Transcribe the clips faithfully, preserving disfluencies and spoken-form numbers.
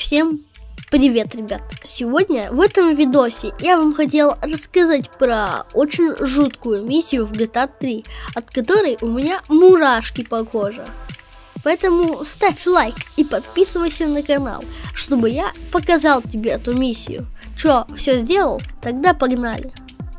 Всем привет, ребят! Сегодня в этом видосе я вам хотел рассказать про очень жуткую миссию в джи ти эй три, от которой у меня мурашки по коже. Поэтому ставь лайк и подписывайся на канал, чтобы я показал тебе эту миссию. Чё, все сделал? Тогда погнали!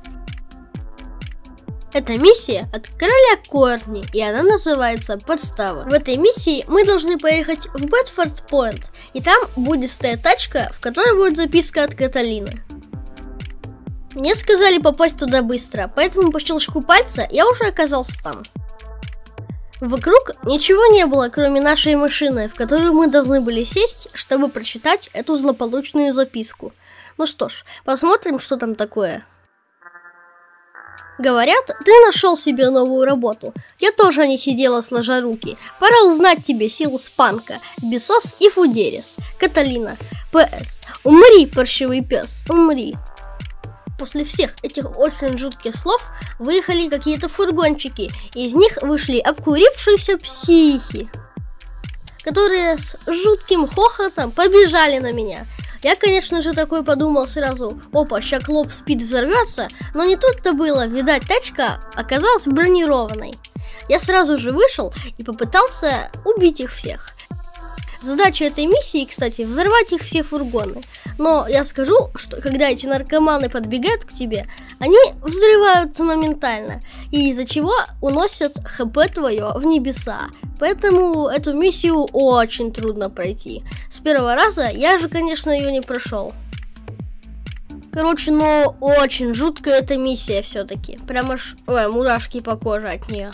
Эта миссия от короля Кортни, и она называется «Подстава». В этой миссии мы должны поехать в Бэдфорд Пойнт, и там будет стоять тачка, в которой будет записка от Каталины. Мне сказали попасть туда быстро, поэтому по щелчку пальца я уже оказался там. Вокруг ничего не было, кроме нашей машины, в которую мы должны были сесть, чтобы прочитать эту злополучную записку. Ну что ж, посмотрим, что там такое. Говорят, ты нашел себе новую работу. Я тоже не сидела сложа руки. Пора узнать тебе силу Спанка, Бесос и Фудерис. Каталина. пэ эс. Умри, паршивый пес, умри. После всех этих очень жутких слов выехали какие-то фургончики. Из них вышли обкурившиеся психи, которые с жутким хохотом побежали на меня. Я, конечно же, такой подумал сразу: опа, ща Клоп Спид взорвется, но не тут-то было, видать, тачка оказалась бронированной. Я сразу же вышел и попытался убить их всех. Задача этой миссии, кстати, взорвать их все фургоны. Но я скажу, что когда эти наркоманы подбегают к тебе, они взрываются моментально, и из-за чего уносят хп твое в небеса. Поэтому эту миссию очень трудно пройти. С первого раза я же, конечно, ее не прошел. Короче, ну очень жуткая эта миссия все-таки. Прямо аж, ой, мурашки по коже от нее.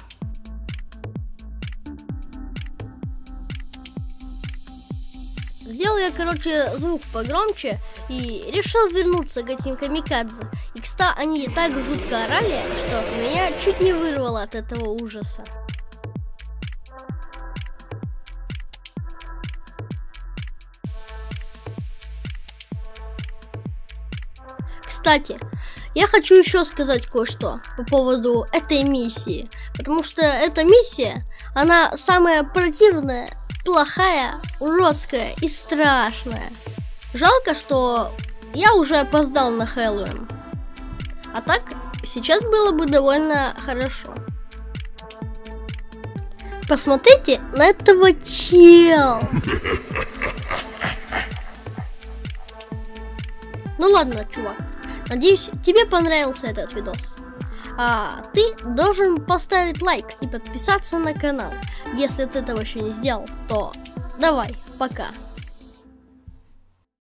Сделал я, короче, звук погромче и решил вернуться к этим камикадзе. И, кстати, они так жутко орали, что меня чуть не вырвало от этого ужаса. Кстати, я хочу еще сказать кое-что по поводу этой миссии. Потому что эта миссия, она самая противная, плохая, уродская и страшная. Жалко, что я уже опоздал на Хэллоуин. А так, сейчас было бы довольно хорошо. Посмотрите на этого чел. Ну ладно, чувак. Надеюсь, тебе понравился этот видос. А ты должен поставить лайк и подписаться на канал. Если ты этого еще не сделал, то давай, пока.